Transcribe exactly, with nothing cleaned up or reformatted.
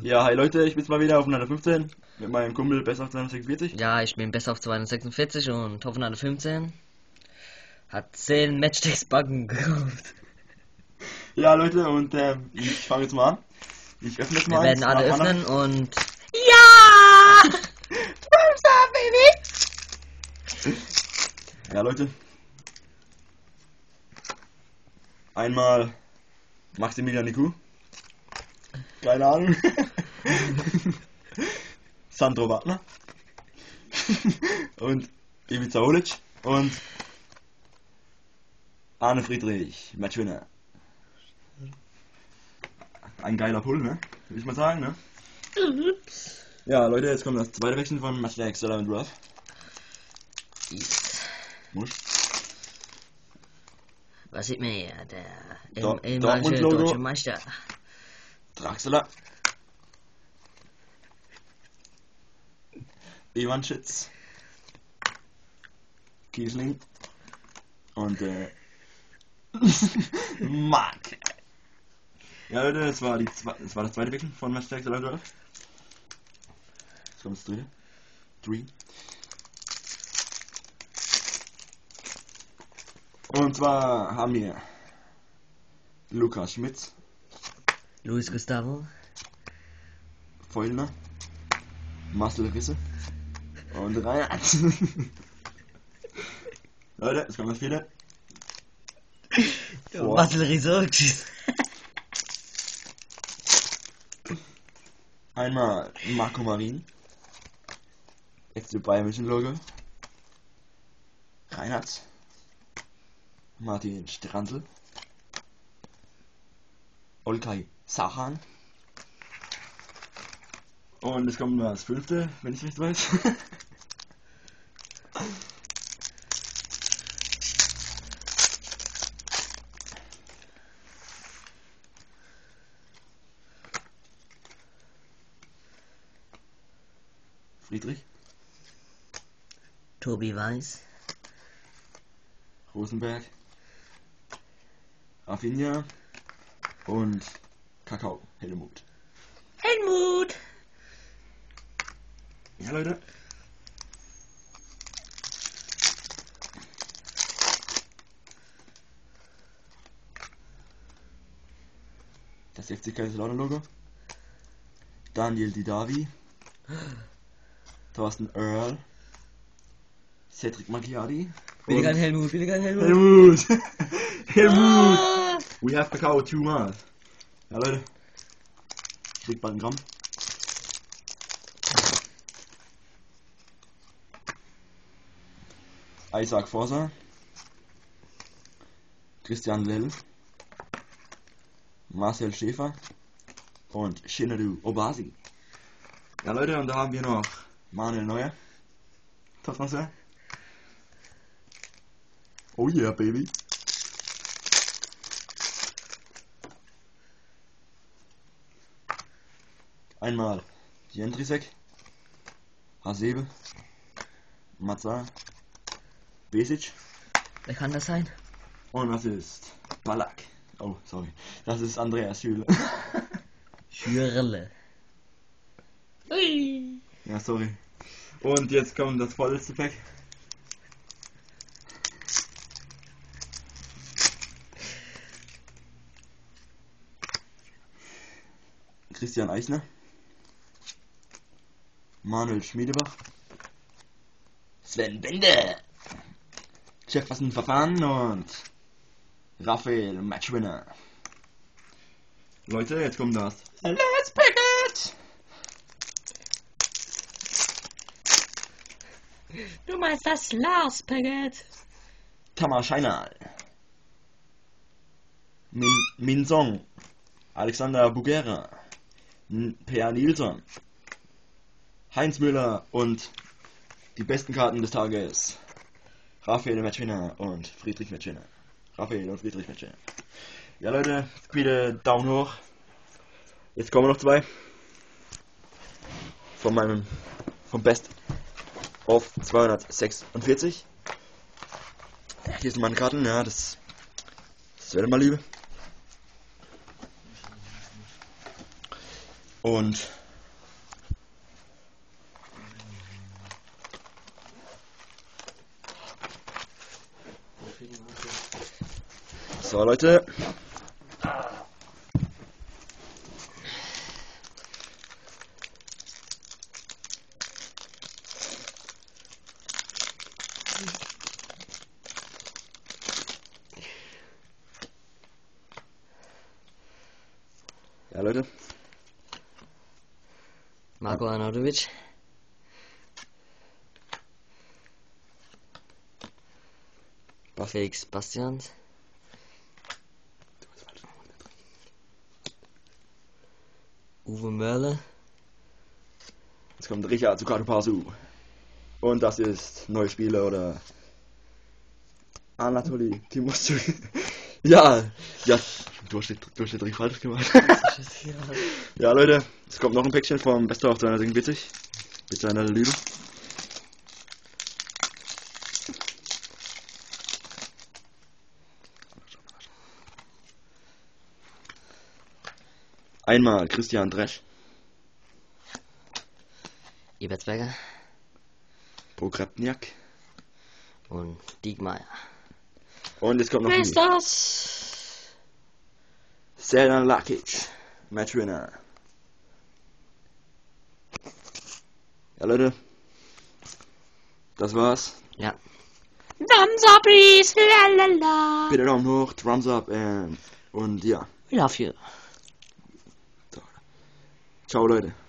Ja, hi Leute, ich bin's mal wieder auf hundertfünfzehn mit meinem Kumpel besser auf zweihundertsechsundvierzig. Ja, ich bin besser auf zweihundertsechsundvierzig und Hoffenheim fünfzehn hat zehn Matchdays-Backen gekauft. Ja Leute, und ähm, ich fange jetzt mal an. Ich öffne jetzt Wir mal werden eins alle nacheinander. öffnen und... Ja! Ja Leute. Einmal Maximilian Niku. Keine Ahnung. Sandro Wagner. Und Ivica Olic. Und Arne Friedrich, Matchwinner. Ein geiler Pull, ne? Würde ich mal sagen, ne? Ja, Leute, jetzt kommt das zweite Wechsel von Matchday Excel und Ruff. Muss. Was sieht man hier? Der Do- ehemalige Dortmund-Logo. deutsche Meister. Draxler. Ivanschitz. Kiesling. Und äh. Mark. Ja Leute, das war die zwe das war das zweite Wechsel von Matchday Excel und Ruff. Jetzt kommt das dritte. Three. Und zwar haben wir Lukas Schmitz, Luis Gustavo. Feulner, Marcel Risse und Reinhard. Leute, es kommt das vierte. Vor. Marcel Risorgis. Einmal Marco Marin, jetzt Bayern München Logo. Reinhard, Martin Strandl, Olkay Sahan. Und es kommt das fünfte, wenn ich recht weiß. Friedrich, Tobi Weiß. Rosenberg, Rafinha und Kakao, Helmut. Helmut. Ja Leute. Das F C Kaiserslautern Logo. Daniel Didavi. Thorsten Earl. Cedric Macchiati. Billigan Helmut, Billigan Helmut. Helmut! Helmut! Ah! We have Kakao two months. Ja Leute. Kriegt bald ein Gramm. Isaac Forser. Christian Lell. Marcel Schäfer. Und Shinadu Obasi. Ja Leute, und da haben wir noch Manuel Neuer. Top-Transfer. Oh yeah, baby. Einmal Jendrisek, Hasebe, Mazar, Besic. Wer kann das sein? Und das ist Ballack. Oh, sorry. Das ist Andreas Schüle. Schürle. Ui. Ja, sorry. Und jetzt kommt das vorletzte Pack. Christian Eichner, Manuel Schmiedebach, Sven Bende, Jefferson Verfahren und Raphael Matchwinner. Leute, jetzt kommt das Let's Packet! Du meinst das Last Packet? Tamar Scheinal, Min, Min Song, Alexander Bugera, Per Nilsson, Heinz Müller und die besten Karten des Tages. Raphael Matchwinner und Friedrich Matchwinner. Raphael und Friedrich Matchwinner. Ja Leute, bitte Daumen hoch. Jetzt kommen noch zwei. Von meinem, vom Best auf zweihundertsechsundvierzig. Hier sind meine Karten, ja, das, das wäre mal Liebe. Und so, Leute. Ja, Leute. Marco Arnautovic. Felix Bastians. Uwe Mörle. Jetzt kommt Richard Sukato-Pasu. Und das ist neue Spieler oder Anatoli Timoszu. Ja, ja, du hast du hast richtig falsch gemacht. Ja, Leute, es kommt noch ein Päckchen vom Bester auf zweihundertsiebenundvierzig. Bitte eine Lüge. Einmal Christian Dresch. Ebertsberger. Pogrebniak. Und Diekmeyer. Und jetzt kommt noch Wer die ist das? Seldan Lakic. Matchwinner. Ja, Leute. Das war's. Ja. Thumbs up, please. Lalala. Bitte Daumen hoch, Thumbs up and, und ja. We love you. Ciao, Leute.